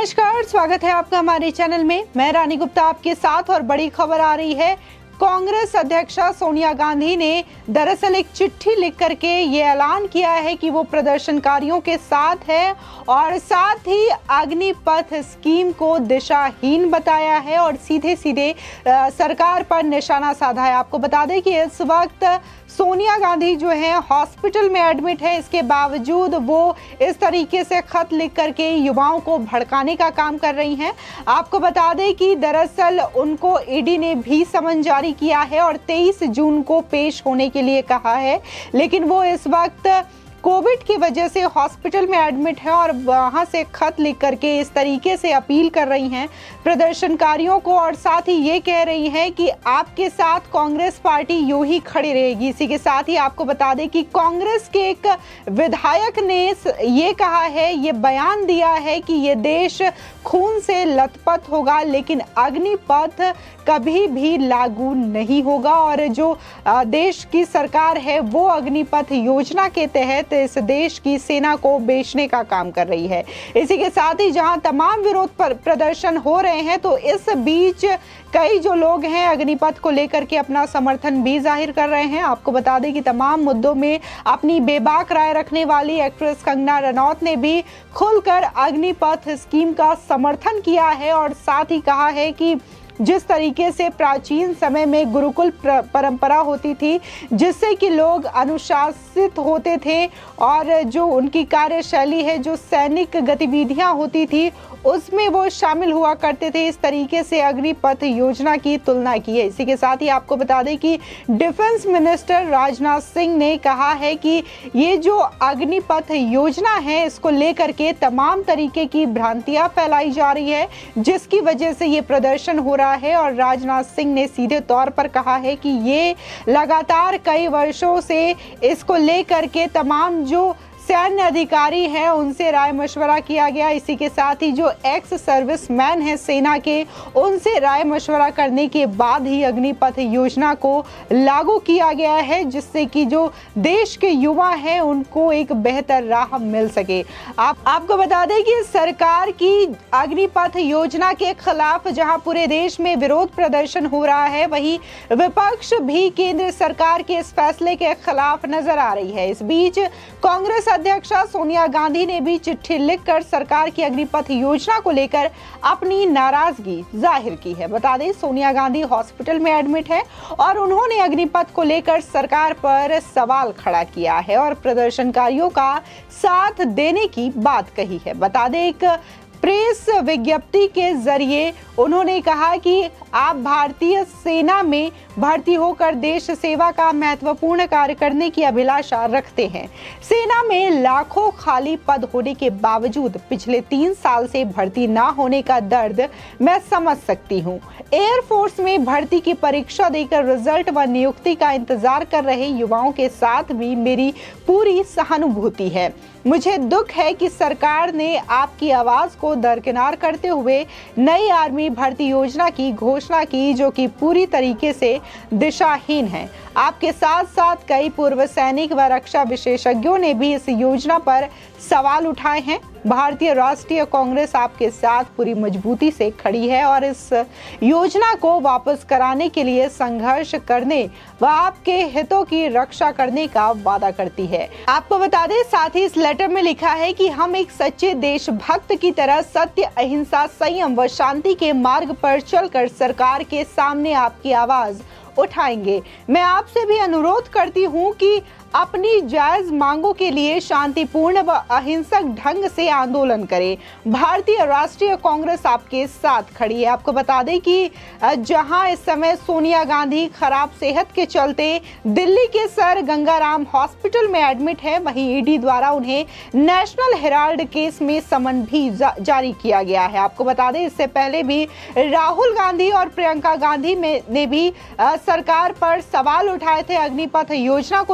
नमस्कार, स्वागत है आपका हमारे चैनल में। मैं रानी गुप्ता आपके साथ और बड़ी खबर आ रही है। कांग्रेस अध्यक्षा सोनिया गांधी ने दरअसल एक चिट्ठी लिख करके ये ऐलान किया है कि वो प्रदर्शनकारियों के साथ है और साथ ही अग्निपथ स्कीम को दिशाहीन बताया है और सीधे सीधे सरकार पर निशाना साधा है। आपको बता दें कि इस वक्त सोनिया गांधी जो है हॉस्पिटल में एडमिट है, इसके बावजूद वो इस तरीके से खत लिख करके युवाओं को भड़काने का काम कर रही हैं। आपको बता दें कि दरअसल उनको ईडी ने भी समन जारी किया है और 23 जून को पेश होने के लिए कहा है, लेकिन वो इस वक्त कोविड की वजह से हॉस्पिटल में एडमिट है और वहां से खत लिख करके इस तरीके से अपील कर रही हैं प्रदर्शनकारियों को और साथ ही ये कह रही हैं कि आपके साथ कांग्रेस पार्टी यूं ही खड़ी रहेगी। इसी के साथ ही आपको बता दें कि कांग्रेस के एक विधायक ने ये कहा है, ये बयान दिया है कि ये देश खून से लथपथ होगा लेकिन अग्निपथ कभी भी लागू नहीं होगा और जो देश की सरकार है वो अग्निपथ योजना के तहत इस देश की सेना को बेचने का काम कर रही है। इसी के साथ ही जहां तमाम विरोध प्रदर्शन हो रहे हैं तो इस बीच कई जो लोग हैं अग्निपथ को लेकर के अपना समर्थन भी जाहिर कर रहे हैं। आपको बता दें कि तमाम मुद्दों में अपनी बेबाक राय रखने वाली एक्ट्रेस कंगना रनौत ने भी खुलकर अग्निपथ स्कीम का समर्थन किया है और साथ ही कहा है कि जिस तरीके से प्राचीन समय में गुरुकुल परंपरा होती थी जिससे कि लोग अनुशासित होते थे और जो उनकी कार्यशैली है, जो सैनिक गतिविधियां होती थी उसमें वो शामिल हुआ करते थे, इस तरीके से अग्निपथ योजना की तुलना की है। इसी के साथ ही आपको बता दें कि डिफेंस मिनिस्टर राजनाथ सिंह ने कहा है कि ये जो अग्निपथ योजना है इसको लेकर के तमाम तरीके की भ्रांतियां फैलाई जा रही है जिसकी वजह से ये प्रदर्शन हो रहा है और राजनाथ सिंह ने सीधे तौर पर कहा है कि ये लगातार कई वर्षों से इसको लेकर के तमाम जो सैन्य अधिकारी हैं उनसे राय मशवरा किया गया। इसी के साथ ही जो एक्स सर्विसमैन हैं सेना के उनसे राय मशवरा करने के बाद ही अग्निपथ योजना को लागू किया गया है जिससे कि जो देश के युवा हैं उनको एक बेहतर राह मिल सके। आपको बता दें कि सरकार की अग्निपथ योजना के खिलाफ जहां पूरे देश में विरोध प्रदर्शन हो रहा है वहीं विपक्ष भी केंद्र सरकार के इस फैसले के खिलाफ नजर आ रही है। इस बीच कांग्रेस अध्यक्षा सोनिया गांधी ने भी चिट्ठी लिखकर सरकार की अग्निपथ योजना को लेकर अपनी नाराजगी जाहिर की है। बता दें सोनिया गांधी हॉस्पिटल में एडमिट है और उन्होंने अग्निपथ को लेकर सरकार पर सवाल खड़ा किया है और प्रदर्शनकारियों का साथ देने की बात कही है। बता दें एक प्रेस विज्ञप्ति के जरिए उन्होंने कहा कि आप भारतीय सेना में भर्ती होकर देश सेवा का महत्वपूर्ण कार्य करने की अभिलाषा रखते हैं। सेना में लाखों खाली पद होने के बावजूद पिछले 3 साल से भर्ती ना होने का दर्द मैं समझ सकती हूँ। एयरफोर्स में भर्ती की परीक्षा देकर रिजल्ट व नियुक्ति का इंतजार कर रहे युवाओं के साथ भी मेरी पूरी सहानुभूति है। मुझे दुख है कि सरकार ने आपकी आवाज को दरकिनार करते हुए नई आर्मी भर्ती योजना की घोषणा की जो कि पूरी तरीके से दिशाहीन है। आपके साथ साथ कई पूर्व सैनिक व रक्षा विशेषज्ञों ने भी इस योजना पर सवाल उठाए हैं। भारतीय राष्ट्रीय कांग्रेस आपके साथ पूरी मजबूती से खड़ी है और इस योजना को वापस कराने के लिए संघर्ष करने व आपके हितों की रक्षा करने का वादा करती है। आपको बता दें साथ ही इस लेटर में लिखा है कि हम एक सच्चे देशभक्त की तरह सत्य, अहिंसा, संयम व शांति के मार्ग पर चलकर सरकार के सामने आपकी आवाज उठाएंगे। मैं आपसे भी अनुरोध करती हूं कि अपनी जायज मांगों के लिए शांतिपूर्ण व अहिंसक ढंग से आंदोलन करें। भारतीय राष्ट्रीय कांग्रेस आपके साथ खड़ी है। आपको बता दें कि जहां इस समय सोनिया गांधी खराब सेहत के चलते दिल्ली के सर गंगाराम हॉस्पिटल में एडमिट है, वहीं ईडी द्वारा उन्हें नेशनल हेराल्ड केस में समन भी जारी किया गया है। आपको बता दें इससे पहले भी राहुल गांधी और प्रियंका गांधी ने भी सरकार पर सवाल उठाए थे अग्निपथ योजना को लेकर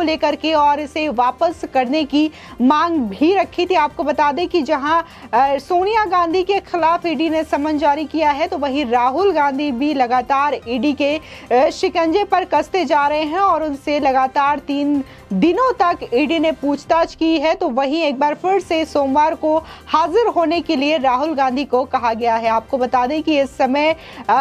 सके और इसे वापस करने की मांग भी रखी थी। आपको बता दें कि जहां सोनिया गांधी के खिलाफ ईडी ने समन जारी किया है, तो वहीं राहुल गांधी भी लगातार ईडी के शिकंजे पर कसते जा रहे हैं और उनसे लगातार 3 दिनों तक ईडी ने पूछताछ की है। तो वहीं एक बार फिर से सोमवार को हाजिर होने के लिए राहुल गांधी को कहा गया है। आपको बता दें कि इस समय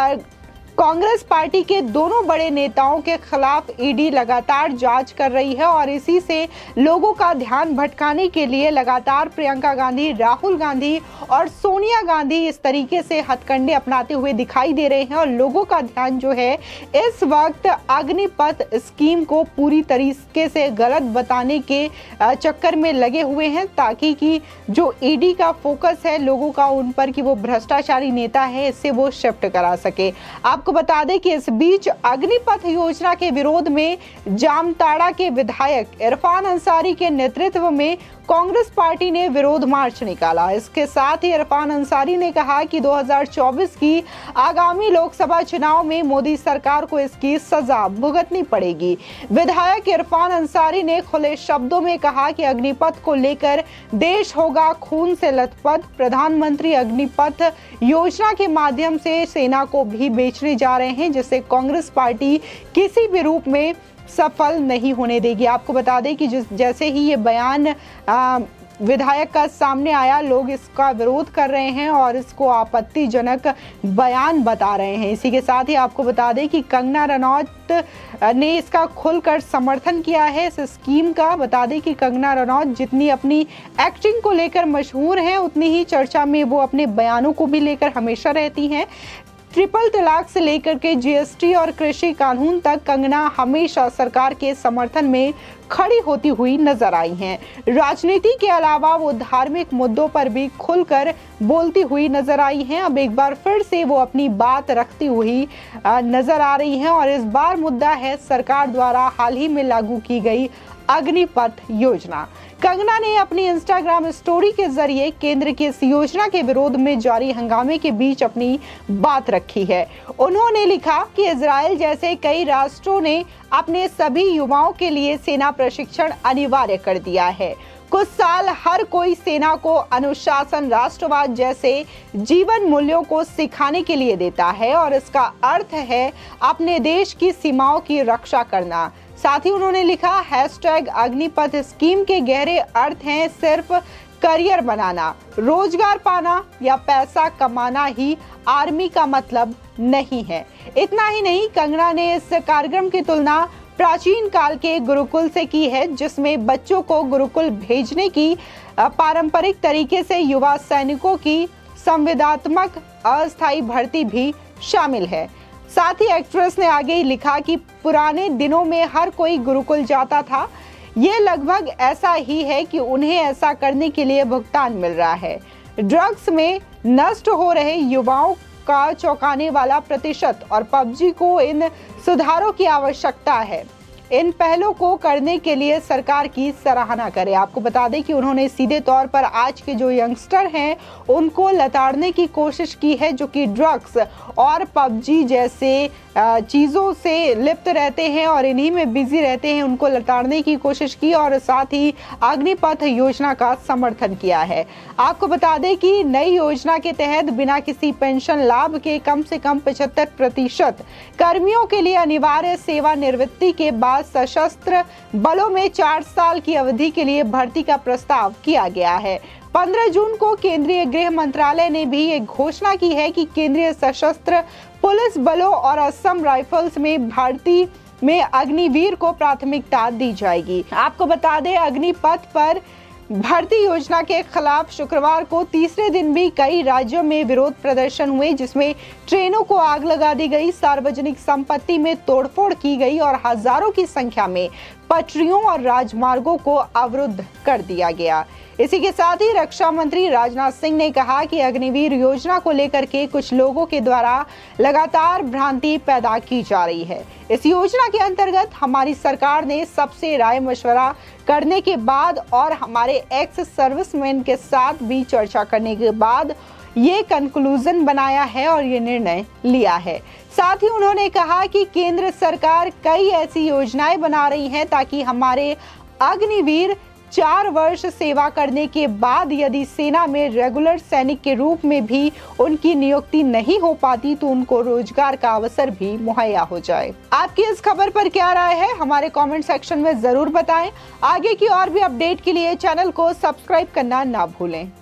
कांग्रेस पार्टी के दोनों बड़े नेताओं के खिलाफ ईडी लगातार जांच कर रही है और इसी से लोगों का ध्यान भटकाने के लिए लगातार प्रियंका गांधी, राहुल गांधी और सोनिया गांधी इस तरीके से हथकंडे अपनाते हुए दिखाई दे रहे हैं और लोगों का ध्यान जो है इस वक्त अग्निपथ स्कीम को पूरी तरीके से गलत बताने के चक्कर में लगे हुए हैं, ताकि कि जो ईडी का फोकस है लोगों का उन पर कि वो भ्रष्टाचारी नेता है, इससे वो शिफ्ट करा सके। आपको बता दें कि इस बीच अग्निपथ योजना के विरोध में जामताड़ा के विधायक इरफान अंसारी के नेतृत्व में कांग्रेस पार्टी ने विरोध मार्च निकाला। इसके साथ ही इरफान अंसारी ने कहा कि 2024 की आगामी लोकसभा चुनाव में मोदी सरकार को इसकी सजा भुगतनी पड़ेगी। विधायक इरफान अंसारी ने खुले शब्दों में कहा कि अग्निपथ को लेकर देश होगा खून से लथपथ। प्रधानमंत्री अग्निपथ योजना के माध्यम से सेना को भी बेचने जा रहे हैं, जिससे कांग्रेस पार्टी किसी भी रूप में सफल नहीं होने देगी। आपको बता दें कि जैसे ही ये बयान विधायक का सामने आया, लोग इसका विरोध कर रहे हैं और इसको आपत्तिजनक बयान बता रहे हैं। इसी के साथ ही आपको बता दें कि कंगना रनौत ने इसका खुलकर समर्थन किया है इस स्कीम का। बता दें कि कंगना रनौत जितनी अपनी एक्टिंग को लेकर मशहूर हैं, उतनी ही चर्चा में वो अपने बयानों को भी लेकर हमेशा रहती हैं। ट्रिपल तलाक से लेकर के जीएसटी और कृषि कानून तक कंगना हमेशा सरकार के समर्थन में खड़ी होती हुई नजर आई हैं। राजनीति के अलावा वो धार्मिक मुद्दों पर भी खुलकर बोलती हुई नजर आई हैं। अब एक बार फिर से वो अपनी बात रखती हुई नजर आ रही हैं और इस बार मुद्दा है सरकार द्वारा हाल ही में लागू की गई अग्निपथ योजना। कंगना ने अपनी इंस्टाग्राम स्टोरी के जरिए केंद्र की इस योजना के विरोध में जारी हंगामे के बीच अपनी बात रखी है। उन्होंने लिखा कि इजराइल जैसे कई राष्ट्रों ने अपने सभी युवाओं के लिए सेना प्रशिक्षण अनिवार्य कर दिया है। कुछ साल हर कोई सेना को अनुशासन, राष्ट्रवाद जैसे जीवन मूल्यों को सिखाने के लिए देता है और इसका अर्थ है अपने देश की सीमाओं की रक्षा करना। साथ ही उन्होंने लिखा #अग्निपथ स्कीम के गहरे अर्थ हैं सिर्फ करियर बनाना, रोजगार पाना या पैसा कमाना ही आर्मी का मतलब नहीं है। इतना ही नहीं, कंगना ने इस कार्यक्रम की तुलना प्राचीन काल के गुरुकुल से की है, जिसमें बच्चों को गुरुकुल भेजने की पारंपरिक तरीके से युवा सैनिकों की संविदात्मक अस्थायी भर्ती भी शामिल है। साथ ही एक्ट्रेस ने आगे लिखा कि पुराने दिनों में हर कोई गुरुकुल जाता था, ये लगभग ऐसा ही है कि उन्हें ऐसा करने के लिए भुगतान मिल रहा है। ड्रग्स में नष्ट हो रहे युवाओं का चौंकाने वाला प्रतिशत और पबजी को इन सुधारों की आवश्यकता है। इन पहलों को करने के लिए सरकार की सराहना करें। आपको बता दें कि उन्होंने सीधे तौर पर आज के जो यंगस्टर हैं उनको लताड़ने की कोशिश की है, जो कि ड्रग्स और पबजी जैसे चीज़ों से लिप्त रहते हैं और इन्हीं में बिजी रहते हैं, उनको लताड़ने की कोशिश की और साथ ही अग्निपथ योजना का समर्थन किया है। आपको बता दें कि नई योजना के तहत बिना किसी पेंशन लाभ के कम से कम 75% कर्मियों के लिए अनिवार्य सेवानिवृत्ति के बाद सशस्त्र बलों में 4 साल की अवधि के लिए भर्ती का प्रस्ताव किया गया है। 15 जून को केंद्रीय गृह मंत्रालय ने भी एक घोषणा की है कि केंद्रीय सशस्त्र पुलिस बलों और असम राइफल्स में भर्ती में अग्निवीर को प्राथमिकता दी जाएगी। आपको बता दें, अग्निपथ पर भर्ती योजना के खिलाफ शुक्रवार को तीसरे दिन भी कई राज्यों में विरोध प्रदर्शन हुए, जिसमें ट्रेनों को आग लगा दी गई, सार्वजनिक संपत्ति में तोड़फोड़ की गई और हजारों की संख्या में पटरियों और राजमार्गों को अवरुद्ध कर दिया गया। इसी के साथ ही रक्षा मंत्री राजनाथ सिंह ने कहा कि अग्निवीर योजना को लेकर के कुछ लोगों के द्वारा लगातार भ्रांति पैदा की जा रही है। इस योजना के अंतर्गत हमारी सरकार ने सबसे राय मशवरा करने के बाद और हमारे एक्स सर्विसमैन के साथ भी चर्चा करने के बाद ये कंक्लूजन बनाया है और ये निर्णय लिया है। साथ ही उन्होंने कहा कि केंद्र सरकार कई ऐसी योजनाएं बना रही है ताकि हमारे अग्निवीर 4 वर्ष सेवा करने के बाद यदि सेना में रेगुलर सैनिक के रूप में भी उनकी नियुक्ति नहीं हो पाती तो उनको रोजगार का अवसर भी मुहैया हो जाए। आपकी इस खबर पर क्या राय है, हमारे कमेंट सेक्शन में जरूर बताएं। आगे की और भी अपडेट के लिए चैनल को सब्सक्राइब करना ना भूलें।